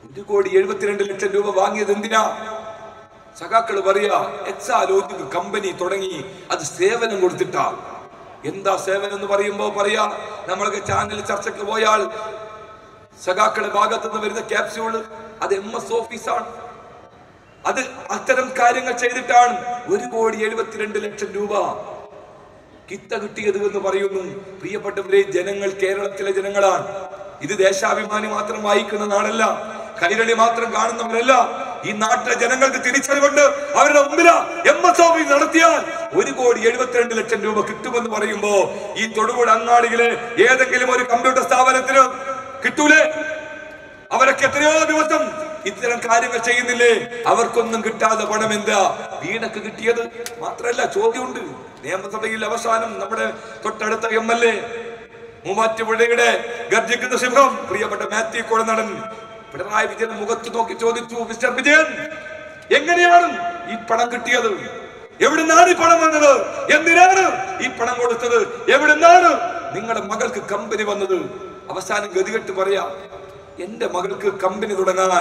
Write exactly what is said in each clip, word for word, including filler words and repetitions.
ഒരു കോടി എഴുപത്തിരണ്ട് ലക്ഷം രൂപ വാങ്ങിയത് എന്തിനാ? സഖാക്കൾ പറയാ എക്സാലോജിക് കമ്പനി തുടങ്ങി, അത് സേവനം കൊടുത്തിട്ടാ. എന്താ സേവനം എന്ന് പറയുമ്പോ പറയാ, നമ്മളൊക്കെ ചാനൽ ചർച്ചയ്ക്ക് പോയാൽ സഖാക്കളുടെ ഭാഗത്തു നിന്ന് വരുന്ന ക്യാപ്സ്യൂള് അത് എം എസ് ഓഫീസാണ്. അത് അത്തരം കാര്യങ്ങൾ ചെയ്തിട്ടാണ് ഒരു കോടി എഴുപത്തിരണ്ട് ലക്ഷം രൂപ കിത്ത കിട്ടിയത് എന്ന് പറയുന്നു. പ്രിയപ്പെട്ടവരെ, ജനങ്ങൾ കേരളത്തിലെ ജനങ്ങളാണ്. ഇത് ദേശാഭിമാനി മാത്രം വായിക്കുന്ന നാടല്ല, കൈരളി മാത്രം കാണുന്നവരല്ല. ഈ നാട്ടിലെ ജനങ്ങൾക്ക് തിരിച്ചറിവുണ്ട്. അവരുടെ മുമ്പിൽ എം എസ് ഓഫീസ് നടത്തിയാൽ ഒരു കോടി എഴുപത്തിരണ്ട് ലക്ഷം രൂപ കിട്ടുമെന്ന് പറയുമ്പോ ഈ തൊടുപുഴ അങ്ങാടിയിലെ ഏതെങ്കിലും ഒരു കമ്പ്യൂട്ടർ സ്ഥാപനത്തിന് കിട്ടൂലേ? അവരൊക്കെ എത്രയോ ദിവസം ഇത്തരം കാര്യങ്ങൾ ചെയ്യുന്നില്ലേ? അവർക്കൊന്നും കിട്ടാതെ പണം എന്താ വീണക്ക് കിട്ടിയത്? മാത്രല്ല, ചോദ്യമുണ്ട്. നിയമസഭയിൽ അവസാനം നമ്മുടെ തൊട്ടടുത്ത എം എൽ എ മൂവാറ്റുപുഴയുടെ ഗർജിക്കുന്ന സിംഹം പ്രിയപ്പെട്ട മാത്യു കൊളനടൻ പിണറായി വിജയൻ മുഖത്ത് നോക്കി ചോദിച്ചു, മിസ്റ്റർ വിജയൻ, എങ്ങനെയാണ് ഈ പണം കിട്ടിയത്? എവിടുന്നാണ് ഈ പണം വന്നത്? എന്തിനാണ് ഈ പണം കൊടുത്തത്? എവിടുന്നാണ് നിങ്ങളുടെ മകൾക്ക് കമ്പനി വന്നത്? അവസാനം ഗതികെട്ട് പറയാ, എന്റെ മകൾക്ക് കമ്പനി തുടങ്ങാൻ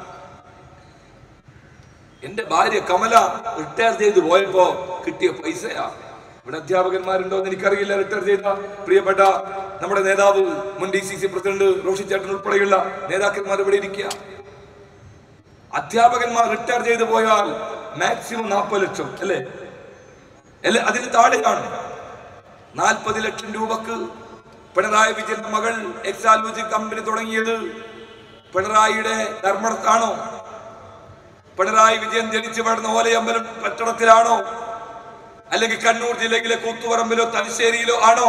എന്റെ ഭാര്യ കമല റിട്ടയർ ചെയ്ത് പോയപ്പോ കിട്ടിയ പൈസയാ. ഇവിടെ അധ്യാപകന്മാരുണ്ടോ എന്ന് എനിക്കറിയില്ല. റിട്ടയർ ചെയ്ത പ്രിയപ്പെട്ട നമ്മുടെ നേതാവ്, മുൻ D C C president Roshy ചേട്ടൻ ഉൾപ്പെടെയുള്ള നേതാക്കന്മാർ ഇവിടെ ഇരിക്കുക. അധ്യാപകന്മാർ റിട്ടയർ ചെയ്ത് പോയാൽ മാക്സിമം നാൽപ്പത് ലക്ഷം അല്ലേ? അല്ലെ, അതിന് താഴെയാണ്. നാൽപ്പത് ലക്ഷം രൂപക്ക് പിണറായി വിജയന്റെ മകൾ എക്സാലോജിക് കമ്പനി തുടങ്ങിയത് പിണറായിയുടെ ധർമ്മടത്താണോ? പിണറായി വിജയൻ ജനിച്ചു വളർന്ന ഓലയമ്പലം പട്ടണത്തിലാണോ? അല്ലെങ്കിൽ കണ്ണൂർ ജില്ലയിലെ കൂത്തുപറമ്പിലോ തലശ്ശേരിയിലോ ആണോ?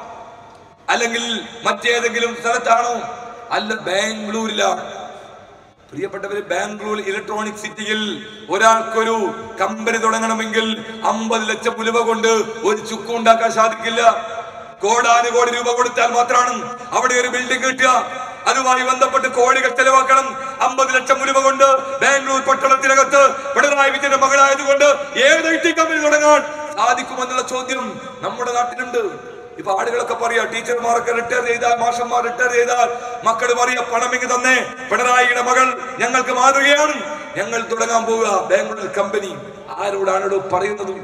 അല്ലെങ്കിൽ മറ്റേതെങ്കിലും സ്ഥലത്താണോ? അല്ല, ബാംഗ്ലൂരിലാണ്. പ്രിയപ്പെട്ടവര്, ബാംഗ്ലൂർ ഇലക്ട്രോണിക് സിറ്റിയിൽ ഒരാൾക്കൊരു കമ്പനി തുടങ്ങണമെങ്കിൽ അമ്പത് ലക്ഷം രൂപ കൊണ്ട് ഒരു ചുക്കും ഉണ്ടാക്കാൻ സാധിക്കില്ല. കോടാനുകോടി രൂപ കൊടുത്താൽ മാത്രമാണ് അവിടെ ഒരു ബിൽഡിംഗ് കിട്ടുക. അതുമായി ബന്ധപ്പെട്ട് കോടികൾ ചെലവാക്കണം. അമ്പത് ലക്ഷം രൂപ കൊണ്ട് ബാംഗ്ലൂർ പട്ടണത്തിനകത്ത് പിണറായി വിജയന്റെ മകളായതുകൊണ്ട് ഏത് ഐ ടി കമ്പനി തുടങ്ങാൻ സാധിക്കുമെന്നുള്ള ചോദ്യം നമ്മുടെ നാട്ടിലുണ്ട്. ഇപ്പൊ ആളുകളൊക്കെ പറയാ, ടീച്ചർമാരൊക്കെ റിട്ടയർ ചെയ്താൽ, മാഷന്മാർ റിട്ടയർ ചെയ്താൽ മക്കൾ പറയാ, പണമെങ്കിൽ തന്നെ പിണറായിയുടെ മകൾ ഞങ്ങൾക്ക് മാതൃകയാണ്, ഞങ്ങൾ തുടങ്ങാൻ പോവുക ബാംഗ്ലൂർ കമ്പനി. ആരോടാണോ പറയുന്നത്?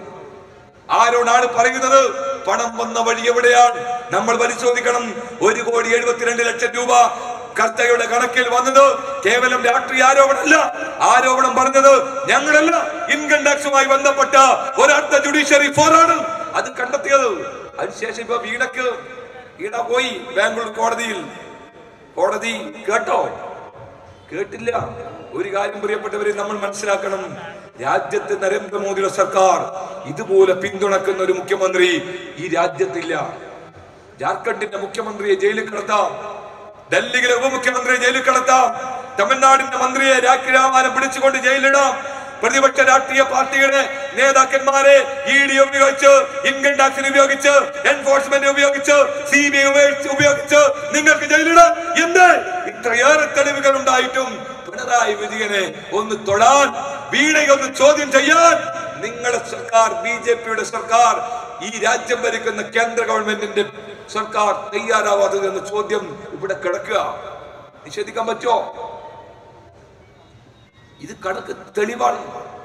ആരോടാണ് പറയുന്നത്? പണം വന്ന വഴി എവിടെയാണ്? നമ്മൾ പരിശോധിക്കണം. ഒരു കോടി എഴുപത്തിരണ്ട് ലക്ഷം രൂപ കർത്തയുടെ കണക്കിൽ വന്നത് കേവലം രാഷ്ട്രീയ ആരോപണമല്ല. ആരോപണം പറഞ്ഞത് ഞങ്ങളല്ല, ഇൻകം ടാക്സുമായി ബന്ധപ്പെട്ട ഒരർത്ഥ ജുഡീഷ്യറി ഫോറാണ് അത് കണ്ടെത്തിയത്. അതിനുശേഷം ഇപ്പൊ വീണക്ക് വീണ പോയി ബാംഗ്ലൂർ കോടതിയിൽ. കോടതി കേട്ടോ? കേട്ടില്ല. ഒരു കാര്യം പ്രിയപ്പെട്ടവരെ നമ്മൾ മനസ്സിലാക്കണം, രാജ്യത്തെ നരേന്ദ്രമോദിയുടെ സർക്കാർ ഇതുപോലെ പിന്തുണക്കുന്ന ഒരു മുഖ്യമന്ത്രി ഈ രാജ്യത്തില്ല. ജാർഖണ്ഡിന്റെ മുഖ്യമന്ത്രിയെ ജയിലിൽ കിടത്താം, ഡൽഹിയിലെ ഉപമുഖ്യമന്ത്രിയെ ജയിലിൽ കിടത്താം, തമിഴ്നാടിന്റെ മന്ത്രിയെ രാഖിരാമാനം പിടിച്ചുകൊണ്ട് ജയിലിടാം. പ്രതിപക്ഷ രാഷ്ട്രീയ പാർട്ടിയുടെ നേതാക്കന്മാരെ ഇ ഡി ഉപയോഗിച്ച്, ഇൻകം ടാക്സിന് ഉപയോഗിച്ച്, എൻഫോഴ്സ്മെന്റ് ഉപയോഗിച്ച്, സി ബി ഐ ഉപയോഗിച്ച് നിങ്ങൾക്ക് ജയിലിടാം. എന്ത് ഇത്രയേറെ തെളിവുകൾ ഉണ്ടായിട്ടും പിണറായി വിജയനെ ഒന്ന് തൊടാൻ, വീണയെ ഒന്ന് ചോദ്യം ചെയ്യാൻ നിങ്ങളുടെ സർക്കാർ, ബി ജെ പിയുടെ സർക്കാർ, ഈ രാജ്യം ഭരിക്കുന്ന കേന്ദ്ര ഗവൺമെന്റിന്റെ സർക്കാർ തയ്യാറാവാത്തത് എന്ന ചോദ്യം ഇവിടെ കിടക്കുക. നിഷേധിക്കാൻ പറ്റോ? ഇത് കണക്ക് തെളിവാണ്.